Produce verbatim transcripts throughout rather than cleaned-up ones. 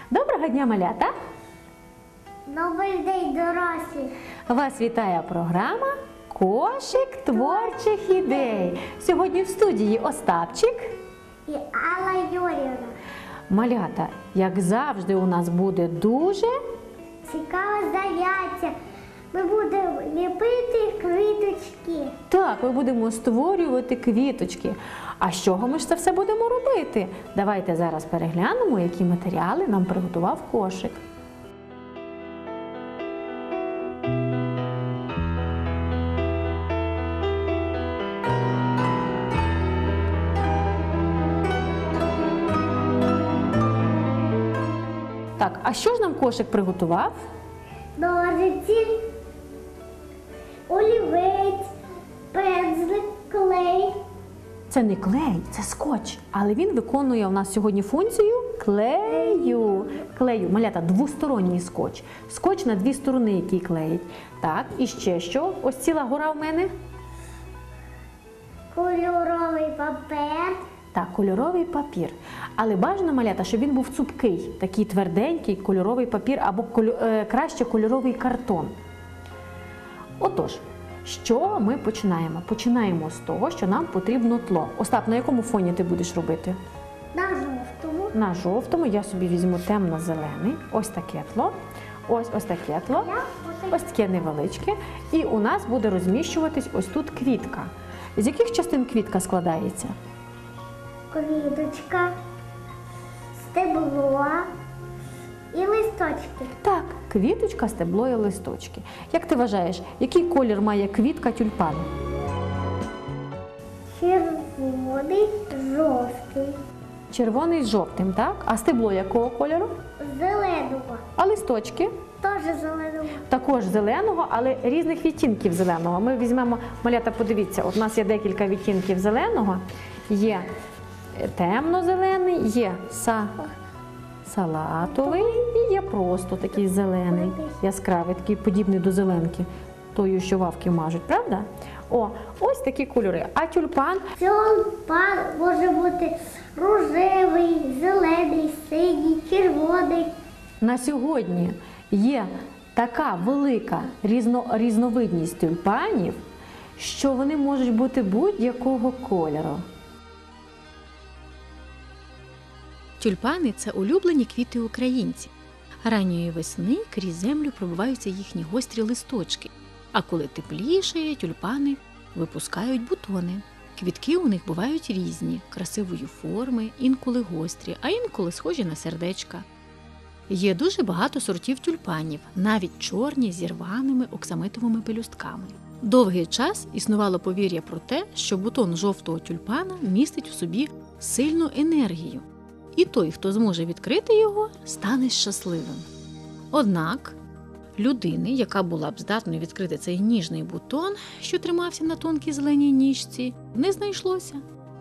Доброго дня, малята! Добрий день, дорослі! Вас вітає програма «Кошик творчих ідей». Сьогодні в студії Остапчик І Алла Юріївна. Малята, як завжди, у нас буде дуже Цікаве заняття. Ми будемо ліпити квіточки. Так, ми будемо створювати квіточки. А з чого ми ж це все будемо робити? Давайте зараз переглянемо, які матеріали нам приготував кошик. Так, а що ж нам кошик приготував? Ножиці, олівець, пензлик, клей. Це не клей, це скотч, але він виконує у нас сьогодні функцію клею. Клею, малята, двосторонній скотч. Скотч на дві сторони, який клеїть. Так, і ще що? Ось ціла гора в мене. Кольоровий папер. Так, кольоровий папір. Але бажано, малята, щоб він був цупкий, такий тверденький кольоровий папір або коль... е, краще кольоровий картон. Отож, що ми починаємо? Починаємо з того, що нам потрібно тло. Остап, на якому фоні ти будеш робити? На жовтому. На жовтому я собі візьму темно-зелений. Ось таке тло. Ось ось таке тло. Ось таке невеличке. І у нас буде розміщуватись ось тут квітка. З яких частин квітка складається? Квіточка, стебло і листочки. Так, квіточка, стебло і листочки. Як ти вважаєш, який колір має квітка тюльпану? Червоний, жовтий, Червоний з жовтим, так? А стебло якого кольору? зеленого. А листочки? Теж зеленого. Також зеленого, але різних відтінків зеленого. Ми візьмемо, малята, подивіться, от у нас є декілька відтінків зеленого. Є темно-зелений, є са... салатовий і є просто такий зелений, яскравий, такий подібний до зеленки, тою, що вавки мажуть, правда? О, ось такі кольори. А тюльпан? Тюльпан може бути рожевий, зелений, синій, червоний. На сьогодні є така велика різно... різновидність тюльпанів, що вони можуть бути будь-якого кольору. Тюльпани – це улюблені квіти українців. Ранньої весни крізь землю пробиваються їхні гострі листочки, а коли теплішає, тюльпани випускають бутони. Квітки у них бувають різні, красивої форми, інколи гострі, а інколи схожі на сердечка. Є дуже багато сортів тюльпанів, навіть чорні зі рваними оксамитовими пелюстками. Довгий час існувало повір'я про те, що бутон жовтого тюльпана містить в собі сильну енергію. І той, хто зможе відкрити його, стане щасливим. Однак, людини, яка була б здатною відкрити цей ніжний бутон, що тримався на тонкій зеленій ніжці, не знайшлося.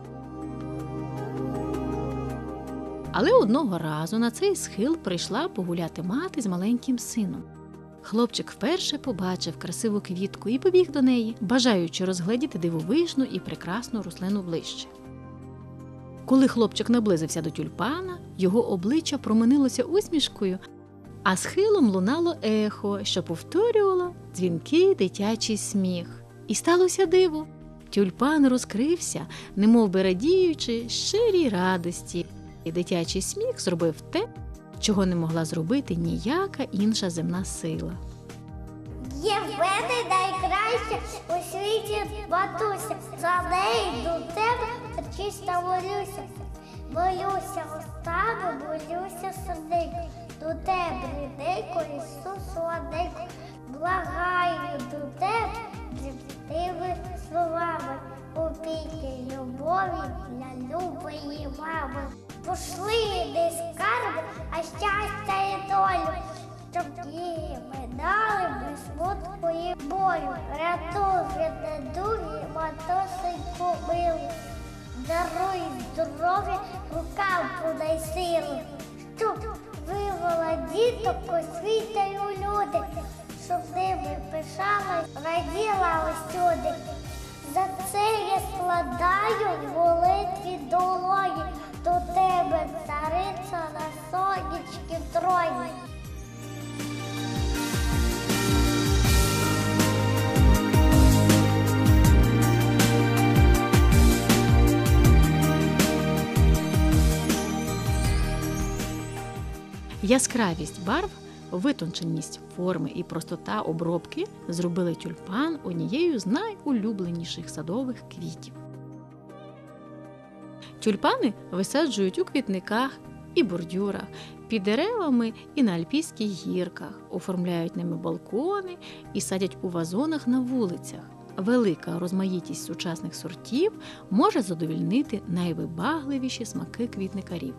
Але одного разу на цей схил прийшла погуляти мати з маленьким сином. Хлопчик вперше побачив красиву квітку і побіг до неї, бажаючи розгледіти дивовижну і прекрасну рослину ближче. Коли хлопчик наблизився до тюльпана, його обличчя променилося усмішкою, а схилом лунало ехо, що повторювало дзвінкий дитячий сміх. І сталося диво. Тюльпан розкрився, немов би радіючи щирій радості. І дитячий сміх зробив те, чого не могла зробити ніяка інша земна сила. Є в мене найкраща у світі матуся. За неї до тебе чисто молюся. Молюся остану, молюся серденько. До тебе, рідненько, Ісусу, одненько. Благаю до тебе зі словами. Опіки любові для любої мами. Пошли не скарби, а щастя і долю, щоб її минали без смутку і болю. Рятуй від недуги, матусеньку милу. Даруй здоров'я, рукам подай силу. Щоб вивела діток у світі й у люди, щоб ними пишалась, раділа усюди. За це я складаю в молитві долоні до тебе, цариця на сонячки троні. Яскравість барв, витонченість форми і простота обробки зробили тюльпан однією з найулюбленіших садових квітів. Тюльпани висаджують у квітниках і бордюрах, під деревами і на альпійських гірках, оформляють ними балкони і садять у вазонах на вулицях. Велика розмаїтість сучасних сортів може задовольнити найвибагливіші смаки квітникарів.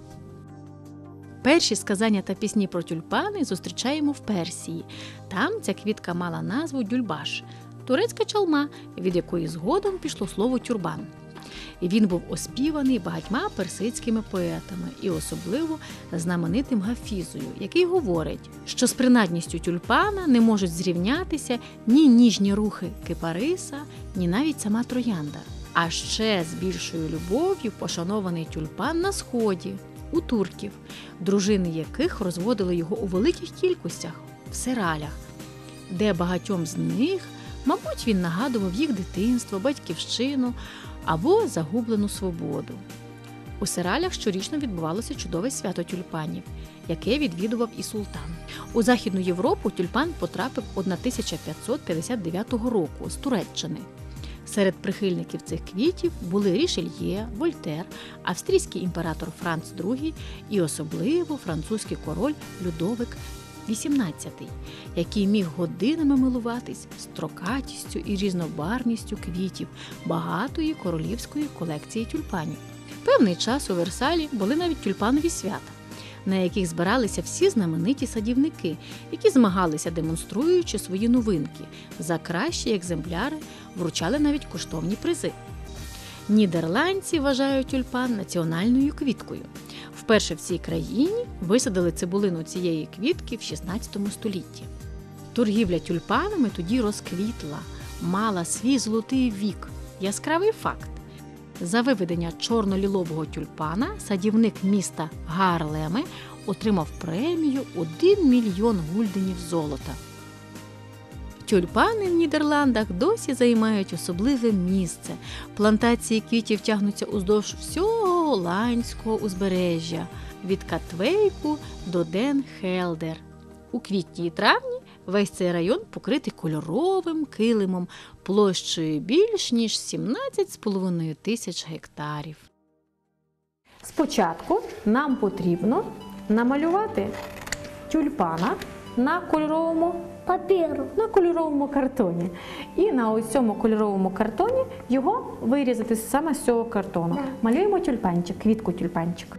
Перші сказання та пісні про тюльпани зустрічаємо в Персії. Там ця квітка мала назву дюльбаш – турецька чалма, від якої згодом пішло слово тюрбан. І він був оспіваний багатьма персидськими поетами і особливо знаменитим Гафізою, який говорить, що з принадністю тюльпана не можуть зрівнятися ні ніжні рухи кипариса, ні навіть сама троянда. А ще з більшою любов'ю пошанований тюльпан на Сході, у турків, дружини яких розводили його у великих кількостях в сералях, де багатьом з них, мабуть, він нагадував їх дитинство, батьківщину або загублену свободу. У сералях щорічно відбувалося чудове свято тюльпанів, яке відвідував і султан. У Західну Європу тюльпан потрапив тисяча п'ятсот п'ятдесят дев'ятого року з Туреччини. Серед прихильників цих квітів були Рішельє, Вольтер, австрійський імператор Франц другий і особливо французький король Людовик вісімнадцятий, який міг годинами милуватись строкатістю і різнобарвністю квітів багатої королівської колекції тюльпанів. Певний час у Версалі були навіть тюльпанові свята, на яких збиралися всі знамениті садівники, які змагалися, демонструючи свої новинки. За кращі екземпляри вручали навіть коштовні призи. Нідерландці вважають тюльпан національною квіткою. Вперше в цій країні висадили цибулину цієї квітки в шістнадцятому столітті. Торгівля тюльпанами тоді розквітла, мала свій золотий вік. Яскравий факт. За виведення чорно-лілового тюльпана садівник міста Гарлеме отримав премію один мільйон гульденів золота. Тюльпани в Нідерландах досі займають особливе місце. Плантації квітів тягнуться уздовж всього голландського узбережжя – від Катвейку до Den Helder. У квітні і травні весь цей район покритий кольоровим килимом площею більш ніж сімнадцять з половиною тисяч гектарів. Спочатку нам потрібно намалювати тюльпана на кольоровому Папіру. на кольоровому картоні. І на ось цьому кольоровому картоні його вирізати саме з цього картону. Так. Малюємо тюльпанчик, квітку тюльпанчик.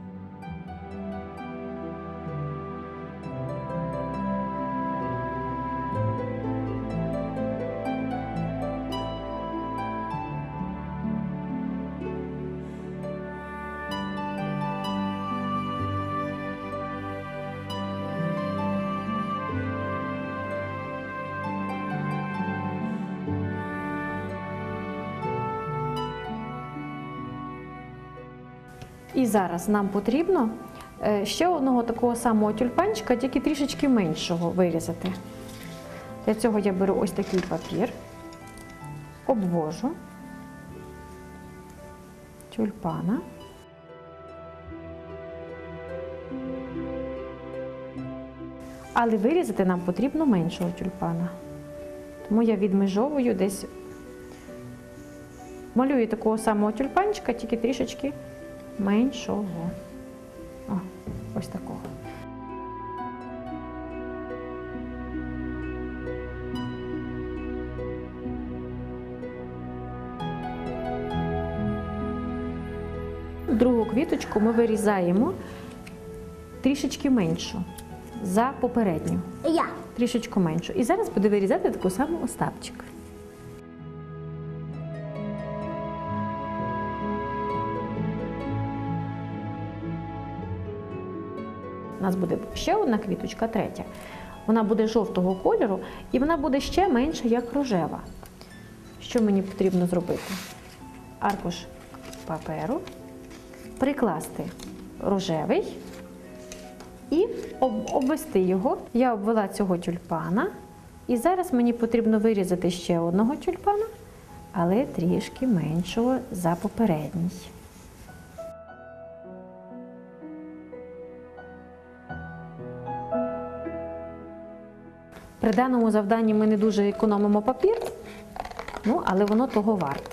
І зараз нам потрібно е, ще одного такого самого тюльпанчика, тільки трішечки меншого вирізати. Для цього я беру ось такий папір, обвожу тюльпана. Але вирізати нам потрібно меншого тюльпана. Тому я відмежовую десь, малюю такого самого тюльпанчика, тільки трішечки меншого. О, ось такого. Другу квіточку ми вирізаємо трішечки меншу за попередню. Я. Трішечку меншу. І зараз буду вирізати таку саму Остапчик. У нас буде ще одна квіточка, третя. Вона буде жовтого кольору і вона буде ще менша, як рожева. Що мені потрібно зробити? Аркуш паперу, прикласти рожевий і обвести його. Я обвела цього тюльпана. І зараз мені потрібно вирізати ще одного тюльпана, але трішки меншого за попередній. При даному завданні ми не дуже економимо папір, ну, але воно того варте.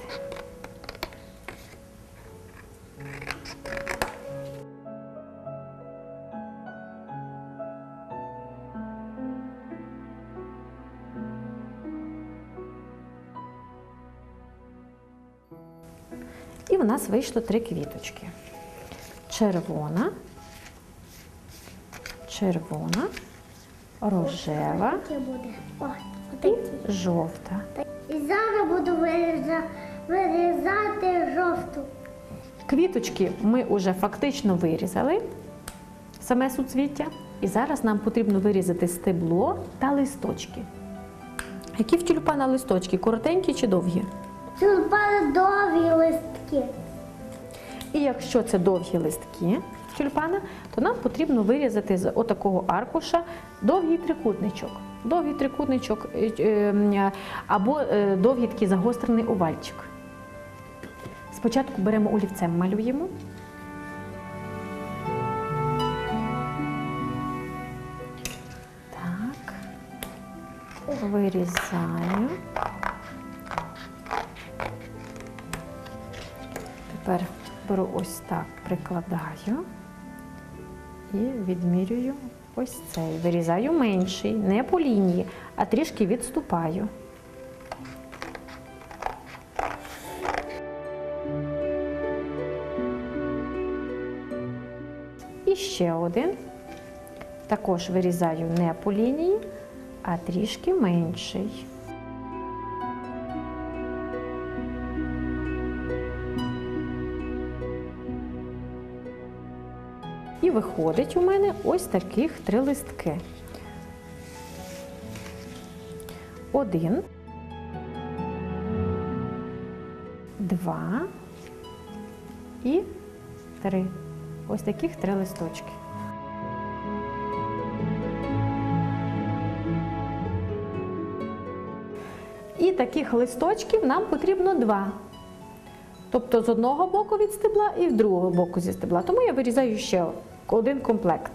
І в нас вийшло три квіточки. Червона, червона, рожева Таке буде. О, і отакі. жовта. І зараз буду виріза- вирізати жовту. Квіточки ми вже фактично вирізали, саме суцвіття. І зараз нам потрібно вирізати стебло та листочки. Які в тюльпана листочки? Коротенькі чи довгі? Тюльпани довгі листки. І якщо це довгі листки тюльпана, то нам потрібно вирізати з отакого аркуша довгий трикутничок. Довгий трикутничок е, е, або е, довгий такий загострений овальчик. Спочатку беремо олівцем, малюємо. Так, вирізаю. Тепер беру ось так, прикладаю і відмірюю ось цей. Вирізаю менший, не по лінії, а трішки відступаю. І ще один. Також вирізаю не по лінії, а трішки менший. І виходить у мене ось таких три листки. Один, два і три. Ось таких три листочки. І таких листочків нам потрібно два. Тобто з одного боку від стебла і з другого боку зі стебла. Тому я вирізаю ще один комплект.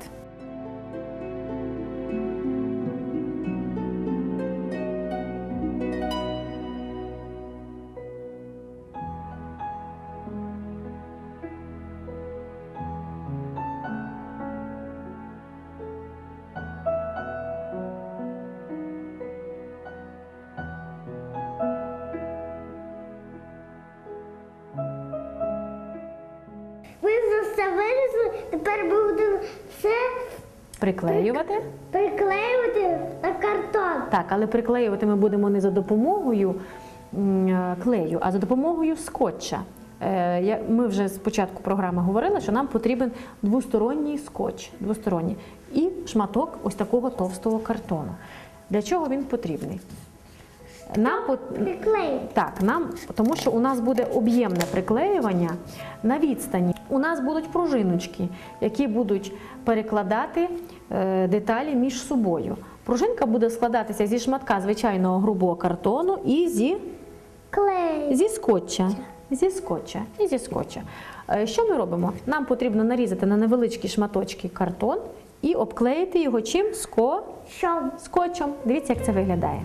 Ми вже все вирізали, тепер будемо все Приклеювати. приклеювати на картон. Так, але приклеювати ми будемо не за допомогою м, е, клею, а за допомогою скотча. Е, я- Ми вже з початку програми говорили, що нам потрібен двосторонній скотч, двосторонній, і шматок ось такого товстого картону. Для чого він потрібний? Нам пот- Приклеїти. Так, нам, тому що у нас буде об'ємне приклеювання на відстані. У нас будуть пружиночки, які будуть перекладати е, деталі між собою. Пружинка буде складатися зі шматка звичайного грубого картону і зі, Клей. зі скотча. Зі скотча і зі скотча. Е, Що ми робимо? Нам потрібно нарізати на невеличкі шматочки картон і обклеїти його чим? Ско... Що? скотчем. Дивіться, як це виглядає.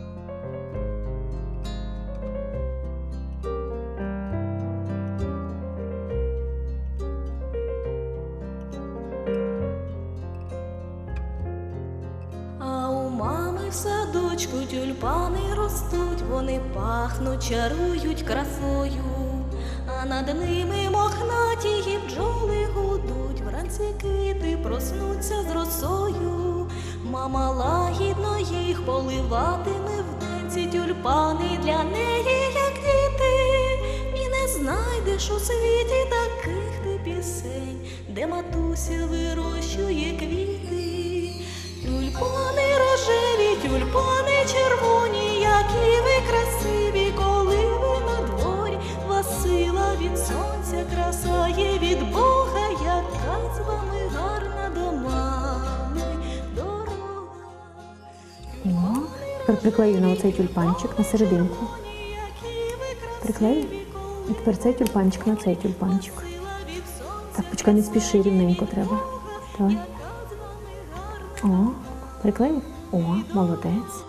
А у мами в садочку тюльпани ростуть, вони пахнуть, чарують красою, а над ними мохнаті бджоли гудуть, вранці квіти проснуться з росою. Мама лагідно їх поливатиме вдень, ці тюльпани для неї, як діти, і не знайдеш у світі таких ти пісень, де матуся вирощує квіти. Тюльпани рожеві, тюльпани червоні, які ви красиві, коли ви на дворі. Вас сила від сонця, краса є від Бога, яка з вами гарна до мами дорога. О, тепер приклею на оцей тюльпанчик на серединку. Приклею. І тепер цей тюльпанчик на цей тюльпанчик. Так, почекай, не спіши, рівненько треба. Давай. О, приклею. О, молодець.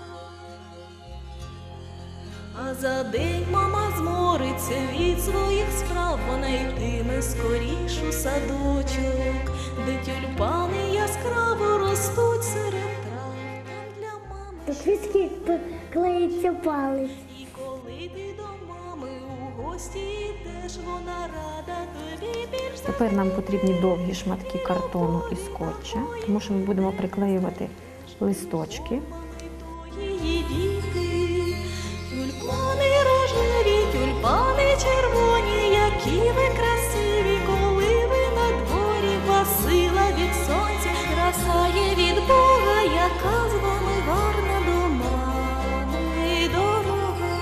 А за день мама змориться від своїх справ, вона йтиме скоріш у садочок, де тюльпани яскраво ростуть серед трав. Там для мами До квітки клеїться палець. і коли ти до мами у гості йдеш, вона рада тобі більш за Тепер нам потрібні довгі шматки картону і скотча, тому що ми будемо приклеювати листочки. її діти. Тюльпани рожеві, тюльпани червоні, які ви красиві, коли ви на дворі, вас сила від сонця, краса є від Бога, яка з вами гарна до мами дорога.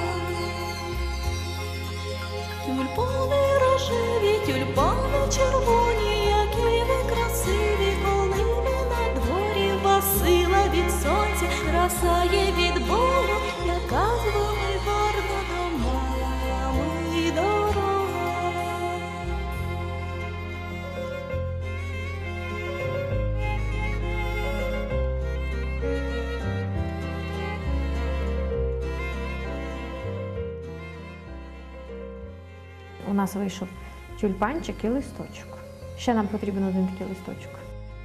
Тюльпани рожеві, тюльпани червоні, які ви красиві, коли ви на дворі, вас сила від сонця, краса є від Бога, яка з вами гарна до мами дорога. У нас вийшов тюльпанчик і листочок. Ще нам потрібен один такий листочок.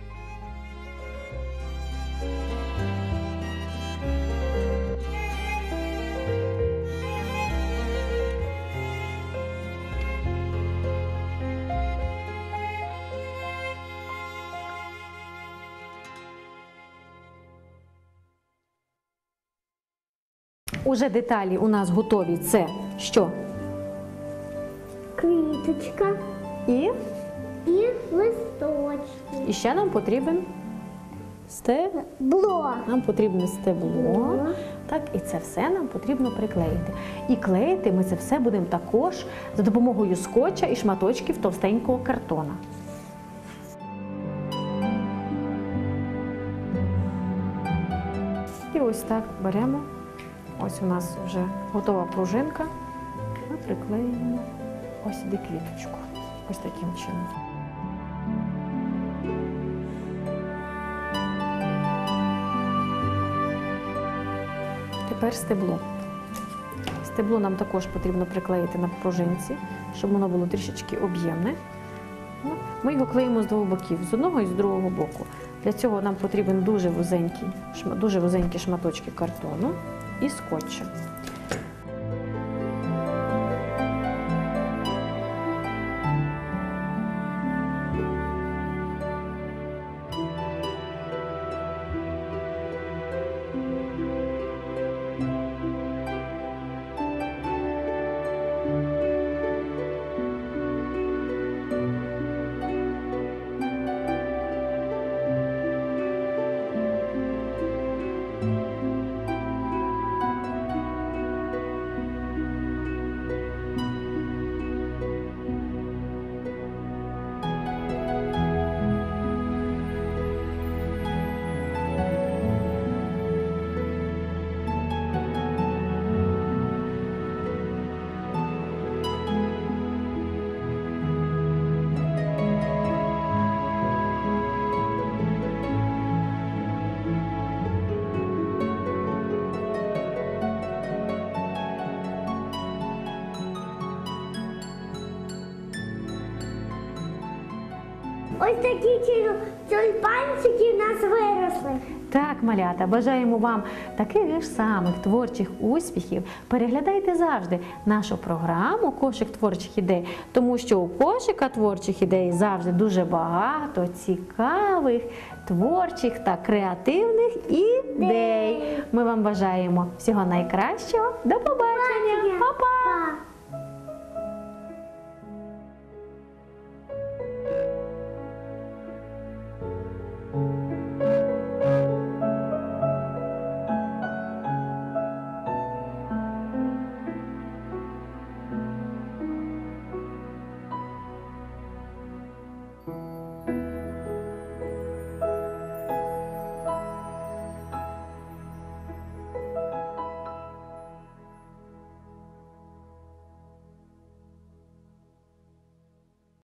Уже деталі у нас готові. Це що? Квіточка І, і листочки. і ще нам потрібен стеб... Бло. Нам потрібне стебло. Бло. Так, і це все нам потрібно приклеїти. І клеїти ми це все будемо також за допомогою скотча і шматочків товстенького картона. І ось так беремо. Ось у нас вже готова пружинка. Ми приклеїмо ось сюди квіточку. Ось таким чином. Тепер стебло. Стебло нам також потрібно приклеїти на пружинці, щоб воно було трішечки об'ємне. Ми його клеїмо з двох боків, з одного і з другого боку. Для цього нам потрібен дуже вузенький, дуже вузенькі шматочки картону і скотча. Ось такі тюльпанчики в нас виросли. Так, малята, бажаємо вам таких ж самих творчих успіхів. Переглядайте завжди нашу програму «Кошик творчих ідей», тому що у кошика творчих ідей завжди дуже багато цікавих, творчих та креативних ідей. Ми вам бажаємо всього найкращого. До побачення! Па-па! Па!